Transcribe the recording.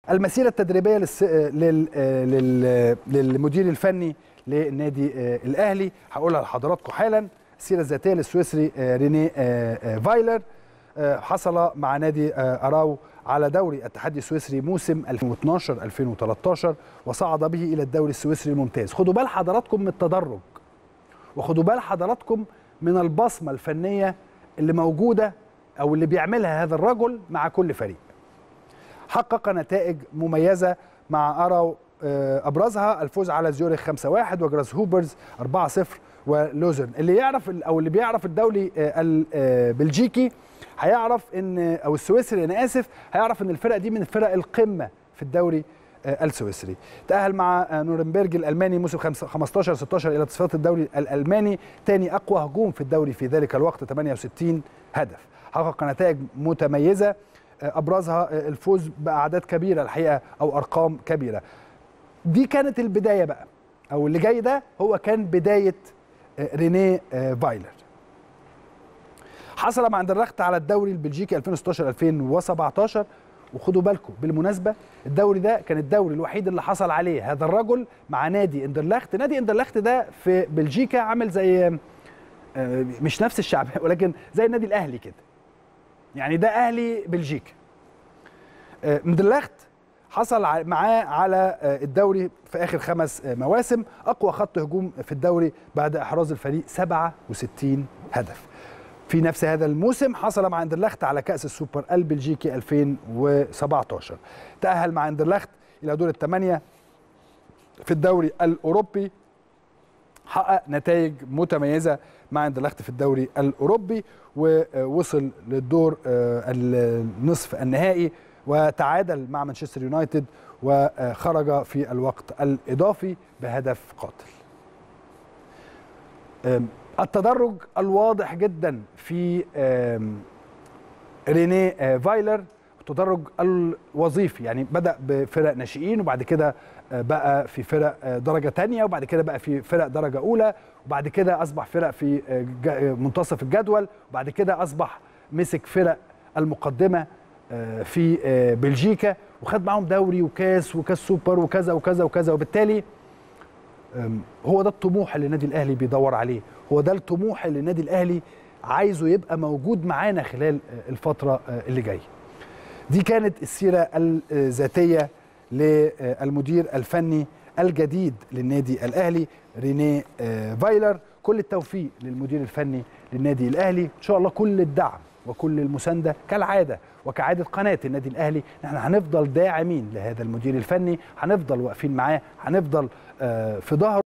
المسيرة التدريبية للمدير الفني للنادي الأهلي هقولها لحضراتكم حالا. السيرة الذاتية للسويسري رينيه فايلر. حصل مع نادي أراو على دوري التحدي السويسري موسم 2012-2013 وصعد به إلى الدوري السويسري الممتاز. خدوا بال حضراتكم من التدرج، وخدوا بال حضراتكم من البصمة الفنية اللي موجودة أو اللي بيعملها هذا الرجل مع كل فريق. حقق نتائج مميزة مع أراو، أبرزها الفوز على زيورخ 5-1 وجراس هوبرز 4-0 ولوزرن. اللي يعرف أو اللي بيعرف الدوري البلجيكي هيعرف ان، او السويسري انا اسف، هيعرف ان الفرق دي من فرق القمه في الدوري السويسري. تأهل مع نورنبرج الالماني موسم 15-16 الى تصفيات الدوري الالماني، ثاني اقوى هجوم في الدوري في ذلك الوقت 68 هدف. حقق نتائج متميزه ابرزها الفوز باعداد كبيره الحقيقه او ارقام كبيره. دي كانت البدايه بقى، او اللي جاي ده هو كان بدايه رينيه فايلر. حصل مع اندرلخت على الدوري البلجيكي 2016-2017. وخدوا بالكم بالمناسبه الدوري ده كان الدوري الوحيد اللي حصل عليه هذا الرجل مع نادي اندرلخت. نادي اندرلخت ده في بلجيكا عامل زي، مش نفس الشعب ولكن زي النادي الاهلي كده، يعني ده اهلي بلجيكا. اندرلخت حصل معاه على الدوري في اخر 5 مواسم، اقوى خط هجوم في الدوري بعد احراز الفريق 67 هدف. في نفس هذا الموسم حصل مع اندرلخت على كأس السوبر البلجيكي 2017. تأهل مع اندرلخت إلى دور الثمانية في الدوري الأوروبي. حقق نتائج متميزة مع اندرلخت في الدوري الأوروبي ووصل للدور النصف النهائي وتعادل مع مانشستر يونايتد وخرج في الوقت الإضافي بهدف قاتل. التدرج الواضح جدا في رينيه فايلر، التدرج الوظيفي، يعني بدأ بفرق ناشئين وبعد كده بقى في فرق درجة تانية وبعد كده بقى في فرق درجة أولى وبعد كده أصبح فرق في منتصف الجدول وبعد كده أصبح مسك فرق المقدمة في بلجيكا وخد معهم دوري وكاس سوبر وكذا وكذا وكذا. وبالتالي هو ده الطموح اللي النادي الأهلي بيدور عليه، هو ده الطموح اللي النادي الأهلي عايزه يبقى موجود معانا خلال الفترة اللي جاية. دي كانت السيرة الذاتية للمدير الفني الجديد للنادي الأهلي رينيه فايلر. كل التوفيق للمدير الفني للنادي الأهلي، إن شاء الله كل الدعم وكل المساندة كالعادة وكعادة قناة النادي الأهلي. نحن هنفضل داعمين لهذا المدير الفني، هنفضل واقفين معاه، هنفضل في ظهره.